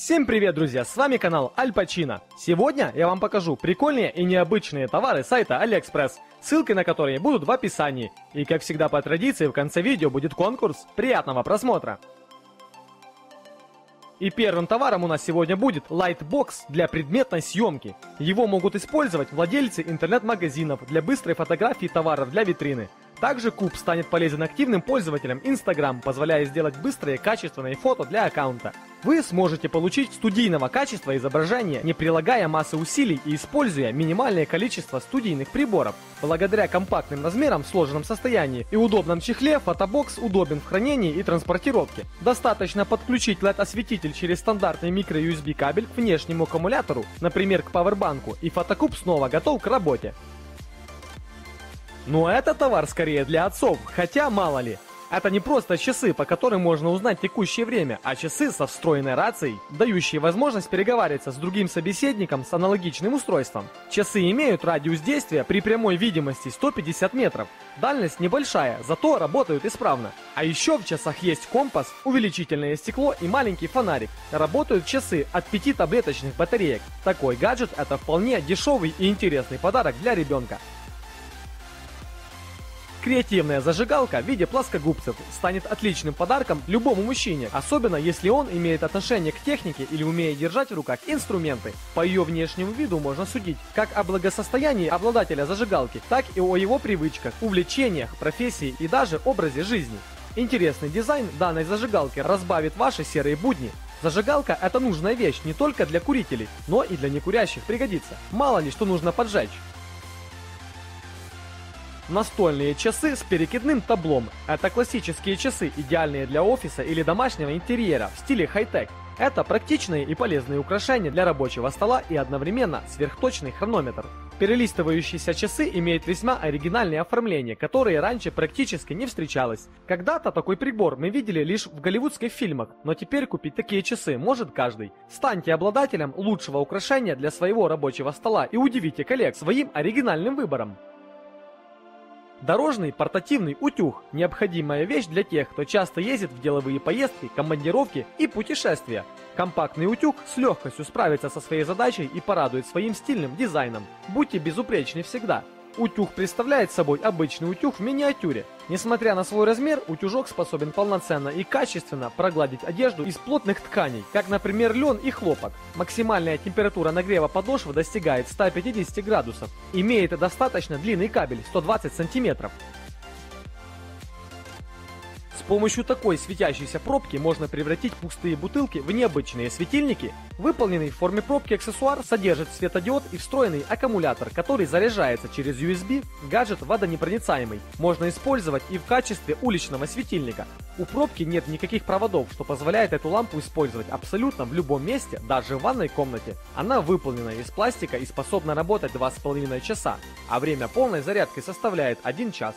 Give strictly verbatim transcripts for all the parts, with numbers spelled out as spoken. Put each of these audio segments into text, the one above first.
Всем привет, друзья! С вами канал Аль Пачино. Сегодня я вам покажу прикольные и необычные товары сайта AliExpress, ссылки на которые будут в описании. И как всегда по традиции в конце видео будет конкурс. Приятного просмотра! И первым товаром у нас сегодня будет Lightbox для предметной съемки. Его могут использовать владельцы интернет-магазинов для быстрой фотографии товаров для витрины. Также куб станет полезен активным пользователям Instagram, позволяя сделать быстрые качественные фото для аккаунта. Вы сможете получить студийного качества изображения, не прилагая массы усилий и используя минимальное количество студийных приборов. Благодаря компактным размерам в сложенном состоянии и удобном чехле, фотобокс удобен в хранении и транспортировке. Достаточно подключить эл и ди-осветитель через стандартный микро-ю эс би кабель к внешнему аккумулятору, например, к пауэрбанку, и фотокуб снова готов к работе. Но это товар скорее для отцов, хотя мало ли. Это не просто часы, по которым можно узнать текущее время, а часы со встроенной рацией, дающие возможность переговариваться с другим собеседником с аналогичным устройством. Часы имеют радиус действия при прямой видимости сто пятьдесят метров. Дальность небольшая, зато работают исправно. А еще в часах есть компас, увеличительное стекло и маленький фонарик. Работают часы от пяти таблеточных батареек. Такой гаджет — это вполне дешевый и интересный подарок для ребенка. Креативная зажигалка в виде плоскогубцев станет отличным подарком любому мужчине, особенно если он имеет отношение к технике или умеет держать в руках инструменты. По ее внешнему виду можно судить как о благосостоянии обладателя зажигалки, так и о его привычках, увлечениях, профессии и даже образе жизни. Интересный дизайн данной зажигалки разбавит ваши серые будни. Зажигалка — это нужная вещь не только для курителей, но и для некурящих пригодится. Мало ли что нужно поджечь. Настольные часы с перекидным таблом. Это классические часы, идеальные для офиса или домашнего интерьера в стиле хай-тек. Это практичные и полезные украшения для рабочего стола и одновременно сверхточный хронометр. Перелистывающиеся часы имеют весьма оригинальное оформление, которое раньше практически не встречалось. Когда-то такой прибор мы видели лишь в голливудских фильмах, но теперь купить такие часы может каждый. Станьте обладателем лучшего украшения для своего рабочего стола и удивите коллег своим оригинальным выбором. Дорожный портативный утюг – необходимая вещь для тех, кто часто ездит в деловые поездки, командировки и путешествия. Компактный утюг с легкостью справится со своей задачей и порадует своим стильным дизайном. Будьте безупречны всегда. Утюг представляет собой обычный утюг в миниатюре. Несмотря на свой размер, утюжок способен полноценно и качественно прогладить одежду из плотных тканей, как, например, лен и хлопок. Максимальная температура нагрева подошвы достигает ста пятидесяти градусов. Имеет достаточно длинный кабель сто двадцать сантиметров. С помощью такой светящейся пробки можно превратить пустые бутылки в необычные светильники. Выполненный в форме пробки аксессуар содержит светодиод и встроенный аккумулятор, который заряжается через ю эс би. Гаджет водонепроницаемый. Можно использовать и в качестве уличного светильника. У пробки нет никаких проводов, что позволяет эту лампу использовать абсолютно в любом месте, даже в ванной комнате. Она выполнена из пластика и способна работать два с половиной часа, а время полной зарядки составляет один час.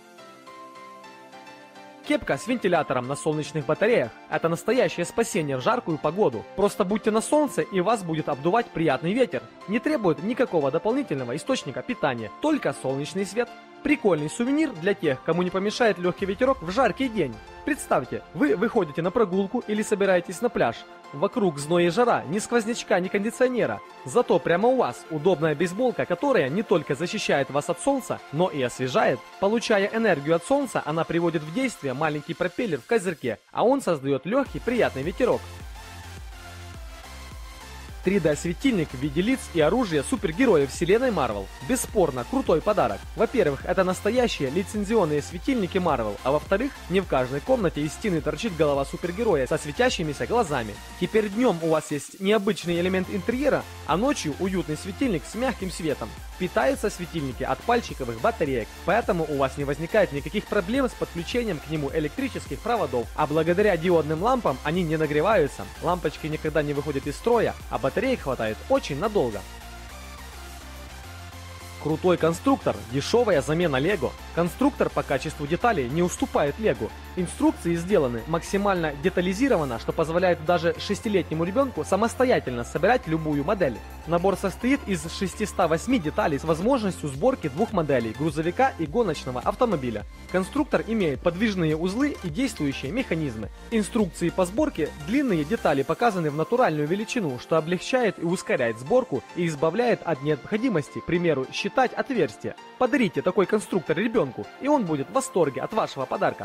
Кепка с вентилятором на солнечных батареях – это настоящее спасение в жаркую погоду. Просто будьте на солнце, и вас будет обдувать приятный ветер. Не требует никакого дополнительного источника питания, только солнечный свет. Прикольный сувенир для тех, кому не помешает легкий ветерок в жаркий день. Представьте, вы выходите на прогулку или собираетесь на пляж. Вокруг зной и жара, ни сквознячка, ни кондиционера. Зато прямо у вас удобная бейсболка, которая не только защищает вас от солнца, но и освежает. Получая энергию от солнца, она приводит в действие маленький пропеллер в козырьке, а он создает легкий приятный ветерок. три дэ-светильник в виде лиц и оружия супергероев вселенной Marvel. Бесспорно, крутой подарок. Во-первых, это настоящие лицензионные светильники Marvel, а во-вторых, не в каждой комнате из стены торчит голова супергероя со светящимися глазами. Теперь днем у вас есть необычный элемент интерьера, а ночью уютный светильник с мягким светом. Питаются светильники от пальчиковых батареек, поэтому у вас не возникает никаких проблем с подключением к нему электрических проводов, а благодаря диодным лампам они не нагреваются, лампочки никогда не выходят из строя, а батареек хватает очень надолго. Крутой конструктор, дешевая замена Лего. Конструктор по качеству деталей не уступает Лего. Инструкции сделаны максимально детализированно, что позволяет даже шестилетнему ребенку самостоятельно собирать любую модель. Набор состоит из шестисот восьми деталей с возможностью сборки двух моделей – грузовика и гоночного автомобиля. Конструктор имеет подвижные узлы и действующие механизмы. Инструкции по сборке – длинные детали показаны в натуральную величину, что облегчает и ускоряет сборку и избавляет от необходимости, к примеру, считать отверстия. Подарите такой конструктор ребенку, и он будет в восторге от вашего подарка.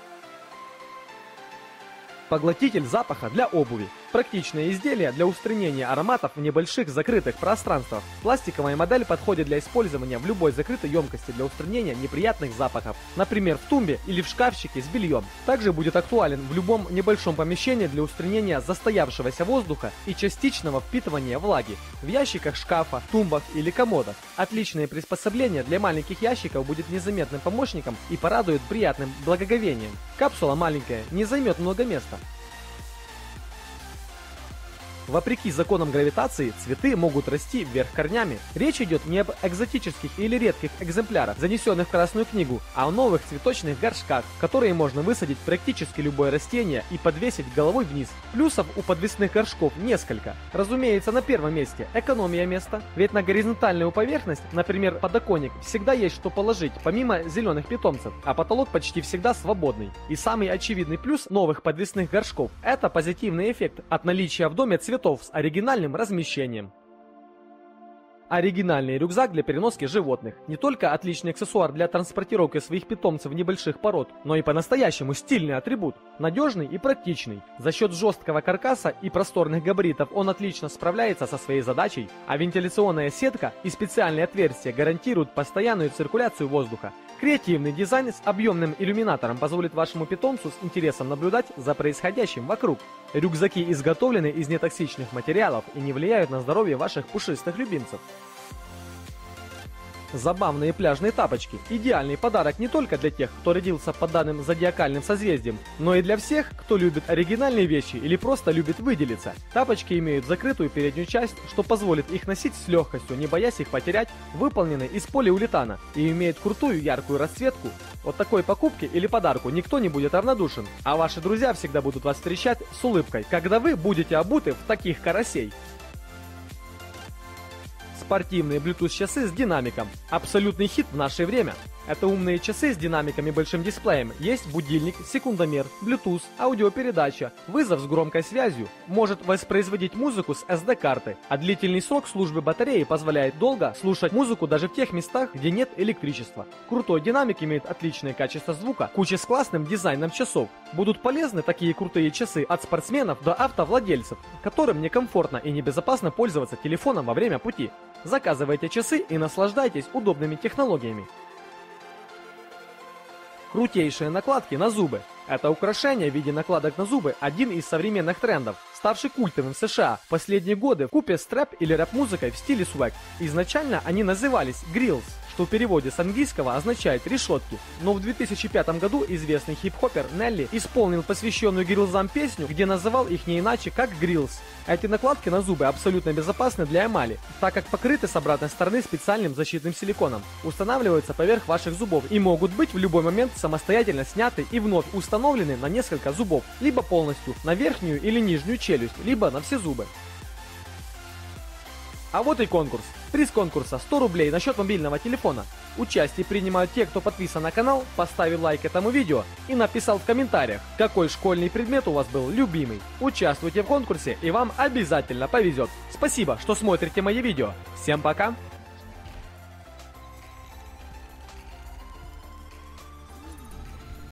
Поглотитель запаха для обуви. Практичное изделие для устранения ароматов в небольших закрытых пространствах. Пластиковая модель подходит для использования в любой закрытой емкости для устранения неприятных запахов, например, в тумбе или в шкафчике с бельем. Также будет актуален в любом небольшом помещении для устранения застоявшегося воздуха и частичного впитывания влаги, в ящиках шкафа, тумбах или комодах. Отличное приспособление для маленьких ящиков будет незаметным помощником и порадует приятным благоговением. Капсула маленькая, не займет много места. Вопреки законам гравитации, цветы могут расти вверх корнями. Речь идет не об экзотических или редких экземплярах, занесенных в Красную книгу, а о новых цветочных горшках, которые можно высадить практически любое растение и подвесить головой вниз. Плюсов у подвесных горшков несколько. Разумеется, на первом месте экономия места, ведь на горизонтальную поверхность, например, подоконник, всегда есть что положить, помимо зеленых питомцев, а потолок почти всегда свободный. И самый очевидный плюс новых подвесных горшков – это позитивный эффект от наличия в доме цветов с оригинальным размещением. Оригинальный рюкзак для переноски животных. Не только отличный аксессуар для транспортировки своих питомцев небольших пород, но и по-настоящему стильный атрибут. Надежный и практичный. За счет жесткого каркаса и просторных габаритов он отлично справляется со своей задачей, а вентиляционная сетка и специальные отверстия гарантируют постоянную циркуляцию воздуха. Креативный дизайн с объемным иллюминатором позволит вашему питомцу с интересом наблюдать за происходящим вокруг. Рюкзаки изготовлены из нетоксичных материалов и не влияют на здоровье ваших пушистых любимцев. Забавные пляжные тапочки. Идеальный подарок не только для тех, кто родился под данным зодиакальным созвездием, но и для всех, кто любит оригинальные вещи или просто любит выделиться. Тапочки имеют закрытую переднюю часть, что позволит их носить с легкостью, не боясь их потерять, выполнены из полиуретана и имеют крутую яркую расцветку. От такой покупки или подарку никто не будет равнодушен, а ваши друзья всегда будут вас встречать с улыбкой, когда вы будете обуты в таких карасей. Спортивные Bluetooth часы с динамиком. Абсолютный хит в наше время. Это умные часы с динамиками и большим дисплеем. Есть будильник, секундомер, Bluetooth, аудиопередача, вызов с громкой связью. Может воспроизводить музыку с эс ди-карты. А длительный срок службы батареи позволяет долго слушать музыку даже в тех местах, где нет электричества. Крутой динамик имеет отличное качество звука, куча с классным дизайном часов. Будут полезны такие крутые часы от спортсменов до автовладельцев, которым некомфортно и небезопасно пользоваться телефоном во время пути. Заказывайте часы и наслаждайтесь удобными технологиями. Крутейшие накладки на зубы. Это украшение в виде накладок на зубы – один из современных трендов, ставший культовым в США в последние годы вкупе с трэп или рэп-музыкой в стиле свэг. Изначально они назывались «гриллс», что в переводе с английского означает «решетки». Но в две тысячи пятом году известный хип-хоппер Нелли исполнил посвященную гриллзам песню, где называл их не иначе как «гриллс». Эти накладки на зубы абсолютно безопасны для эмали, так как покрыты с обратной стороны специальным защитным силиконом, устанавливаются поверх ваших зубов и могут быть в любой момент самостоятельно сняты и вновь установлены на несколько зубов, либо полностью на верхнюю или нижнюю челюсть, либо на все зубы. А вот и конкурс. Приз конкурса сто рублей на счет мобильного телефона. Участие принимают те, кто подписан на канал, поставил лайк этому видео и написал в комментариях, какой школьный предмет у вас был любимый. Участвуйте в конкурсе и вам обязательно повезет. Спасибо, что смотрите мои видео. Всем пока!